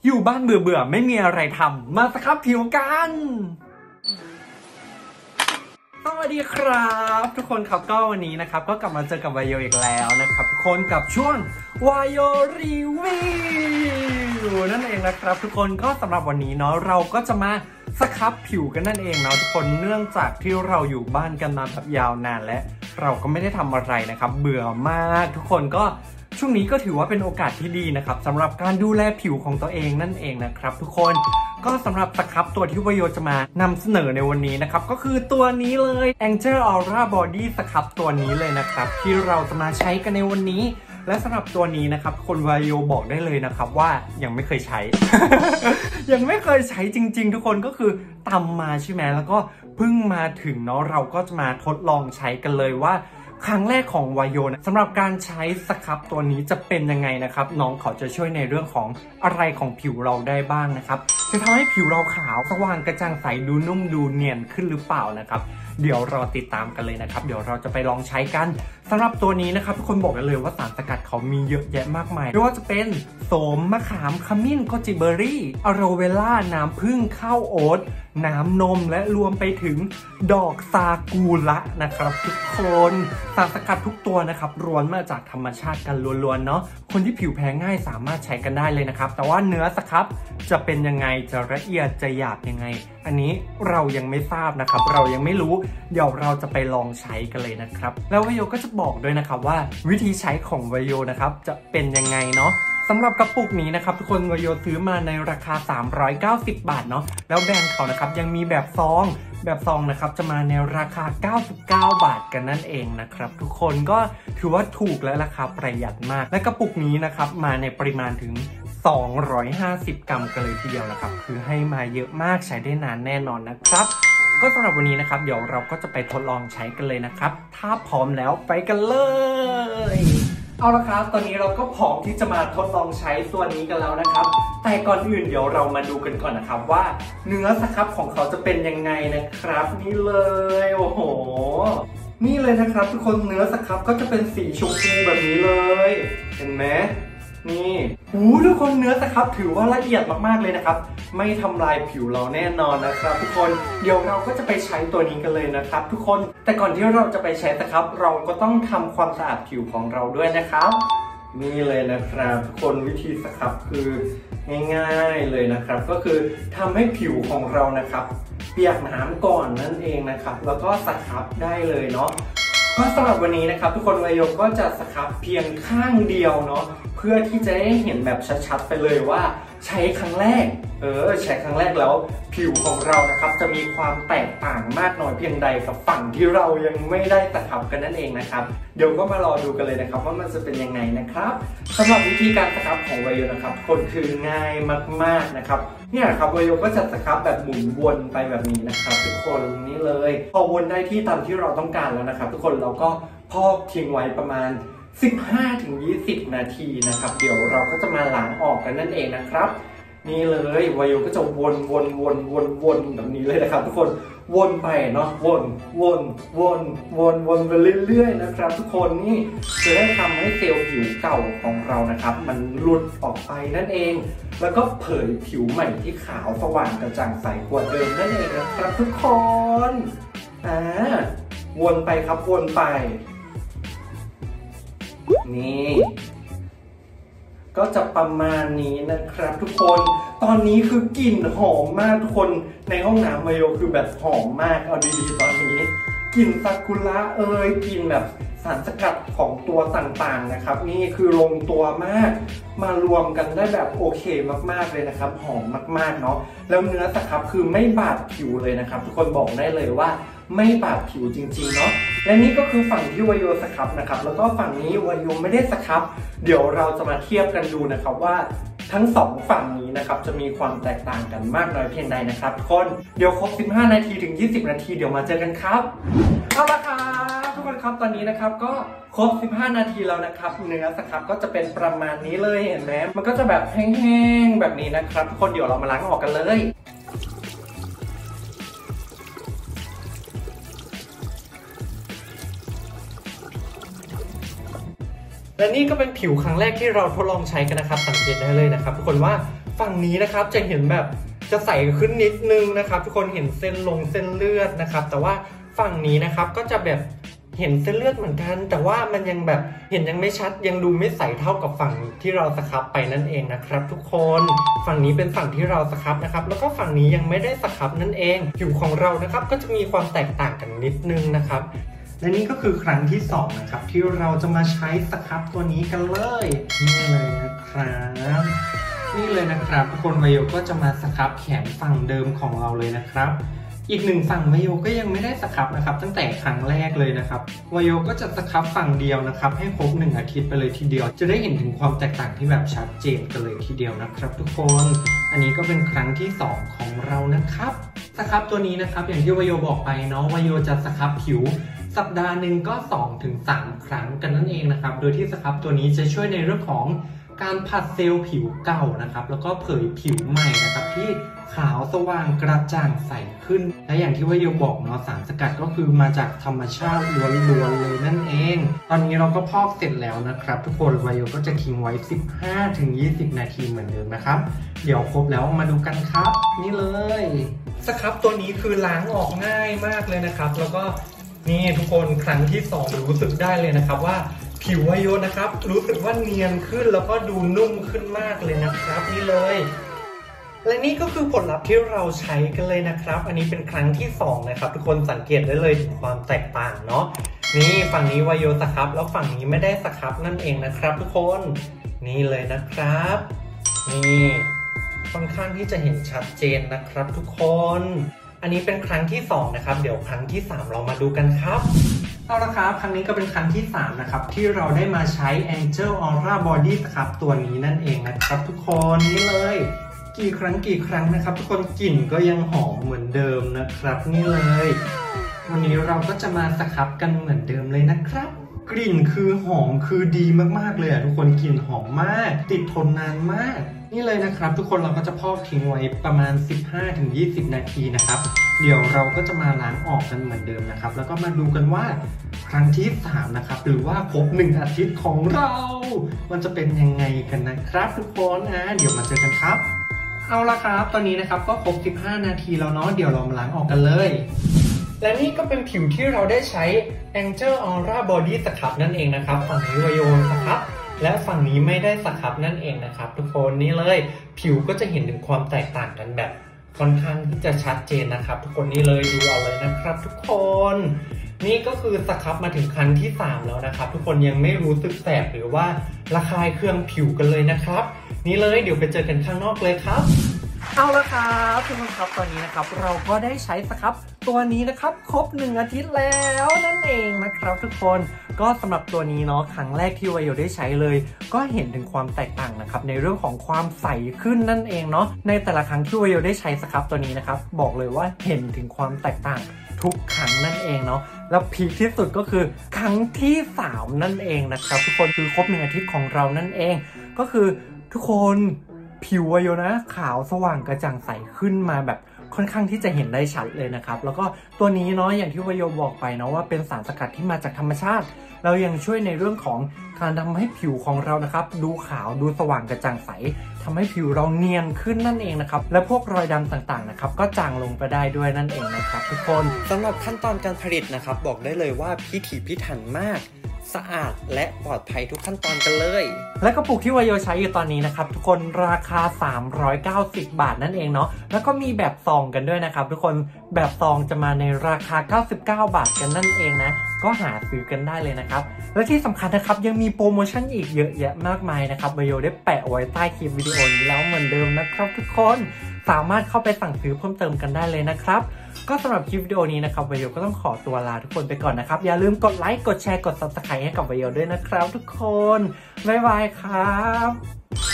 อยู่บ้านเบื่อไม่มีอะไรทำมาสครับผิวกันสวัสดีครับทุกคนครับก็วันนี้นะครับก็กลับมาเจอกับวายโยอีกแล้วนะครับทุกคนกับช่วงวายโยรีวิวนั่นเองนะครับทุกคนก็สำหรับวันนี้เนาะเราก็จะมาสครับผิวกันนั่นเองเนาะทุกคนเนื่องจากที่เราอยู่บ้านกันมาแบบยาวนานและเราก็ไม่ได้ทำอะไรนะครับเบื่อมากทุกคนก็ช่วงนี้ก็ถือว่าเป็นโอกาสที่ดีนะครับสำหรับการดูแลผิวของตัวเองนั่นเองนะครับทุกคนก็สำหรับสครับตัวที่วายโยจะมานำเสนอในวันนี้นะครับก็คือตัวนี้เลย Angel Aura Body สครับตัวนี้เลยนะครับที่เราจะมาใช้กันในวันนี้และสำหรับตัวนี้นะครับคนวายโยบอกได้เลยนะครับว่ายังไม่เคยใช้ ยังไม่เคยใช้จริงๆทุกคนก็คือตำมาใช่ไหมแล้วก็เพิ่งมาถึงเนาะเราก็จะมาทดลองใช้กันเลยว่าครั้งแรกของวายโยนะสำหรับการใช้สครับตัวนี้จะเป็นยังไงนะครับน้องเขาจะช่วยในเรื่องของอะไรของผิวเราได้บ้างนะครับจะทำให้ผิวเราขาวสว่างกระจ่างใสดูนุ่มดูเนียนขึ้นหรือเปล่านะครับเดี๋ยวรอติดตามกันเลยนะครับเดี๋ยวเราจะไปลองใช้กันสำหรับตัวนี้นะครับทุกคนบอกกันเลยว่าสารสกัดเขามีเยอะแยะมากมายไม่ว่าจะเป็นโสมมะขามขมิ้นโกจิเบอร์รี่อะโรเวล่าน้ำผึ้งข้าวโอ๊ตน้ำนมและรวมไปถึงดอกซากุระนะครับทุกคนสารสกัดทุกตัวนะครับล้วนมาจากธรรมชาติกันล้วนๆเนาะคนที่ผิวแพ้ง่ายสามารถใช้กันได้เลยนะครับแต่ว่าเนื้อสครับจะเป็นยังไงจะละเอียดจะหยาบยังไงอันนี้เรายังไม่ทราบนะครับเรายังไม่รู้เดี๋ยวเราจะไปลองใช้กันเลยนะครับแล้ววายโยก็จะบอกด้วยนะครับว่าวิธีใช้ของวายโยนะครับจะเป็นยังไงเนาะสำหรับกระปุกนี้นะครับทุกคนวายโยซื้อมาในราคา390 บาทเนาะแล้วแบรนด์เขานะครับยังมีแบบซองนะครับจะมาในราคา99 บาทกันนั่นเองนะครับทุกคนก็ถือว่าถูกและราคาประหยัดมากและกระปุกนี้นะครับมาในปริมาณถึง250 กรัมกันเลยทีเดียวนะครับคือให้มาเยอะมากใช้ได้นานแน่นอนนะครับก็สำหรับวันนี้นะครับเดี๋ยวเราก็จะไปทดลองใช้กันเลยนะครับถ้าพร้อมแล้วไปกันเลยเอาละครับตอนนี้เราก็พร้อมที่จะมาทดลองใช้ตัวนี้กันแล้วนะครับแต่ก่อนอื่นเดี๋ยวเรามาดูกันก่อนนะครับว่าเนื้อสครับของเขาจะเป็นยังไงนะครับนี่เลยโอ้โหนี่เลยนะครับทุกคนเนื้อสครับก็จะเป็นสีชมพูแบบนี้เลยเห็นไหมนี่ทุกคนเนื้อสครับถือว่าละเอียดมากๆเลยนะครับไม่ทำลายผิวเราแน่นอนนะครับทุกคนเดี๋ยวเราก็จะไปใช้ตัวนี้กันเลยนะครับทุกคนแต่ก่อนที่เราจะไปใช้นะครับเราก็ต้องทำความสะอาดผิวของเราด้วยนะครับนี่เลยนะครับทุกคนวิธีสครับคือง่ายๆเลยนะครับก็คือทำให้ผิวของเรานะครับเปียกน้ำก่อนนั่นเองนะครับแล้วก็สครับได้เลยเนาะก็สำหรับวันนี้นะครับทุกคนวายโยก็จะสครับเพียงข้างเดียวเนาะเพื่อที่จะได้เห็นแบบชัดๆไปเลยว่าใช้ครั้งแรกใช้ครั้งแรกแล้วผิวของเรานะครับจะมีความแตกต่างมากน้อยเพียงใดกับฝั่งที่เรายังไม่ได้สครับกันนั่นเองนะครับเดี๋ยวก็มารอดูกันเลยนะครับว่ามันจะเป็นยังไงนะครับสำหรับวิธีการสครับของวายโยนะครับคนคือง่ายมากๆนะครับเนี่ยครับวายโยก็จะสครับแบบหมุนวนไปแบบนี้นะครับทุกคนนี่เลยพอวนได้ที่ตามที่เราต้องการแล้วนะครับทุกคนเราก็พอกทิ้งไว้ประมาณ15-20 นาทีนะครับเดี๋ยวเราก็จะมาล้างออกกันนั่นเองนะครับนี่เลยวายโยก็จะวนแบบนี้เลยนะครับทุกคนวนไปเนาะวนไปเรื่อยๆนะครับทุกคนนี่จะได้ทำให้เซลล์ผิวเก่าของเรานะครับมันหลุดออกไปนั่นเองแล้วก็เผยผิวใหม่ที่ขาวสว่างกระจ่างใสกว่าเดิมนั่นเองนะครับทุกคนวนไปครับวนไปนี่ก็จะประมาณนี้นะครับทุกคนตอนนี้คือกลิ่นหอมมากทุกคนในห้องน้ำวายโยคือแบบหอมมากเอาดีๆตอนนี้กลิ่นซากุระกลิ่นแบบสารสกัดของตัวต่างๆนะครับนี่คือลงตัวมากมารวมกันได้แบบโอเคมากๆเลยนะครับหอมมากๆเนาะแล้วเนื้อสครับคือไม่บาดผิวเลยนะครับทุกคนบอกได้เลยว่าไม่บาดผิวจริงๆเนาะและนี่ก็คือฝั่งที่วายโยสครับนะครับแล้วก็ฝั่งนี้วายโยไม่ได้สครับเดี๋ยวเราจะมาเทียบกันดูนะครับว่าทั้ง2ฝั่งนี้นะครับจะมีความแตกต่างกันมากน้อยเพียงใดนะครับทุกคนเดี๋ยวครบ15 นาทีถึง20 นาทีเดี๋ยวมาเจอกันครับเอาละครับทุกคนครับตอนนี้นะครับก็ครบ15 นาทีแล้วนะครับเนื้อสครับก็จะเป็นประมาณนี้เลยเห็นไหมมันก็จะแบบแห้งๆแบบนี้นะครับทุกคนเดี๋ยวเรามาล้างออกกันเลยและนี่ก็เป็นผิวครั้งแรกที่เราทดลองใช้กันนะครับสังเกตได้เลยนะครับทุกคนว่าฝั่งนี้นะครับจะเห็นแบบจะใสขึ้นนิดนึงนะครับทุกคนเห็นเส้นเลือดนะครับแต่ว่าฝั่งนี้นะครับก็จะแบบเห็นเส้นเลือดเหมือนกันแต่ว่ามันยังแบบเห็นยังไม่ชัดยังดูไม่ใสเท่ากับฝั่งที่เราสครับไปนั่นเองนะครับทุกคนฝั่งนี้เป็นฝั่งที่เราสครับนะครับแล้วก็ฝั่งนี้ยังไม่ได้สครับนั่นเองผิวของเรานะครับก็จะมีความแตกต่างกันนิดนึงนะครับและนี่ก็คือครั้งที่2นะครับที่เราจะมาใช้สครับตัวนี้กันเลยนี่เลยนะครับนี่เลยนะครับทุกคนวายโยก็จะมาสครับแขนฝั่งเดิมของเราเลยนะครับอีกหนึ่งฝั่งวายโยก็ยังไม่ได้สครับนะครับตั้งแต่ครั้งแรกเลยนะครับวายโยก็จะสครับฝั่งเดียวนะครับให้ครบ1 อาทิตย์ไปเลยทีเดียวจะได้เห็นถึงความแตกต่างที่แบบชัดเจนกันเลยทีเดียวนะครับทุกคนอันนี้ก็เป็นครั้งที่2ของเรานะครับสครับตัวนี้นะครับอย่างที่วายโยบอกไปเนาะวายโยจะสครับผิวสัปดาห์หนึ่งก็ 2-3 ครั้งกันนั่นเองนะครับโดยที่สครับตัวนี้จะช่วยในเรื่องของการผัดเซลล์ผิวเก่านะครับแล้วก็เผยผิวใหม่นะครับที่ขาวสว่างกระจ่างใสขึ้นและอย่างที่วายโยบอกเนาะสารสกัดก็คือมาจากธรรมชาติล้วนๆเลยนั่นเองตอนนี้เราก็พอกเสร็จแล้วนะครับทุกคนวายโยก็จะทิ้งไว้ 15-20 นาทีเหมือนเดิมนะครับเดี๋ยวครบแล้วมาดูกันครับนี่เลยสครับตัวนี้คือล้างออกง่ายมากเลยนะครับแล้วก็นี่ทุกคนครั้งที่2รู้สึกได้เลยนะครับว่าผิววายโยนะครับรู้สึกว่าเนียนขึ้นแล้วก็ดูนุ่มขึ้นมากเลยนะครับนี่เลยและนี่ก็คือผลลัพธ์ที่เราใช้กันเลยนะครับอันนี้เป็นครั้งที่2นะครับทุกคนสังเกตได้เลยถึงความแตกต่างเนาะนี่ฝั่งนี้วายโยสครับแล้วฝั่งนี้ไม่ได้สครับนั่นเองนะครับทุกคนนี่เลยนะครับนี่ค่อนข้างที่จะเห็นชัดเจนนะครับทุกคนอันนี้เป็นครั้งที่2นะครับเดี๋ยวครั้งที่3เรามาดูกันครับเอาละครับครั้งนี้ก็เป็นครั้งที่3นะครับที่เราได้มาใช้ Angel Aura Body Scrub ตัวนี้นั่นเองนะครับทุกคนนี่เลยกี่ครั้งนะครับทุกคนกลิ่นก็ยังหอมเหมือนเดิมนะครับนี่เลยวันนี้เราก็จะมาสครับกันเหมือนเดิมเลยนะครับกลิ่นคือหอมคือดีมากๆเลยทุกคนกลิ่นหอมมากติดทนนานมากนี่เลยนะครับทุกคนเราก็จะพอกทิ้งไว้ประมาณ 15-20 นาทีนะครับเดี๋ยวเราก็จะมาล้างออกกันเหมือนเดิมนะครับแล้วก็มาดูกันว่าครั้งที่3นะครับหรือว่าครบ1 อาทิตย์ของเรามันจะเป็นยังไงกันนะครับทุกคนเดี๋ยวมาเจอกันครับเอาละครับตอนนี้นะครับก็ครบ15 นาทีแล้วเนาะเดี๋ยวเรามาล้างออกกันเลยและนี่ก็เป็นผิวที่เราได้ใช้ Angel Aura Body Scrub นั่นเองนะครับฝั่งนี้วายโยสครับและฝั่งนี้ไม่ได้สครับนั่นเองนะครับทุกคนนี่เลยผิวก็จะเห็นถึงความแตกต่างกันแบบค่อนข้างที่จะชัดเจนนะครับทุกคนนี่เลยดูเอาเลยนะครับทุกคนนี่ก็คือสครับมาถึงครั้งที่3แล้วนะครับทุกคนยังไม่รู้สึกแสบหรือว่าระคายเคืองผิวกันเลยนะครับนี่เลยเดี๋ยวไปเจอกันข้างนอกเลยครับเอาละครับทุกคนครับตอนนี้นะครับเราก็ได้ใช้สครับตัวนี้นะครับครบ1 อาทิตย์แล้วนั่นเองนะครับทุกคนก็สำหรับตัวนี้เนาะครั้งแรกที่วายโยได้ใช้เลยก็เห็นถึงความแตกต่างนะครับในเรื่องของความใสขึ้นนั่นเองเนาะในแต่ละครั้งที่วายโยได้ใช้สครับตัวนี้นะครับบอกเลยว่าเห็นถึงความแตกต่างทุกครั้งนั่นเองเนาะแล้วพีคที่สุดก็คือครั้งที่3นั่นเองนะครับทุกคนคือครบ1 อาทิตย์ของเรานั่นเองก็คือทุกคนผิววายโยนะขาวสว่างกระจ่างใสขึ้นมาแบบค่อนข้างที่จะเห็นได้ชัดเลยนะครับแล้วก็ตัวนี้เนาะอย่างที่วายโยบอกไปเนาะว่าเป็นสารสกัดที่มาจากธรรมชาติเรายังช่วยในเรื่องของการทำให้ผิวของเรานะครับดูขาวดูสว่างกระจ่างใสทำให้ผิวเราเนียนขึ้นนั่นเองนะครับและพวกรอยดำต่างๆนะครับก็จางลงไปได้ด้วยนั่นเองนะครับทุกคนสำหรับขั้นตอนการผลิตนะครับบอกได้เลยว่าพิถีพิถันมากสะอาดและปลอดภัยทุกขั้นตอนกันเลยและกระปุกที่วายโยใช้อยู่ตอนนี้นะครับทุกคนราคา390 บาทนั่นเองเนาะแล้วก็มีแบบซองกันด้วยนะครับทุกคนแบบซองจะมาในราคา99 บาทกันนั่นเองนะก็หาซื้อกันได้เลยนะครับและที่สำคัญนะครับยังมีโปรโมชั่นอีกเยอะแยะมากมายนะครับวายโยได้แปะไว้ใต้คลิปวิดีโอนี้แล้วเหมือนเดิมนะครับทุกคนสามารถเข้าไปสั่งซื้อเพิ่มเติมกันได้เลยนะครับก็สำหรับคลิปวิดีโอนี้นะครับวายโยก็ต้องขอตัวลาทุกคนไปก่อนนะครับอย่าลืมกดไลค์กดแชร์กด Subscribe ให้กับวายโยด้วยนะครับทุกคนบ๊ายบายครับ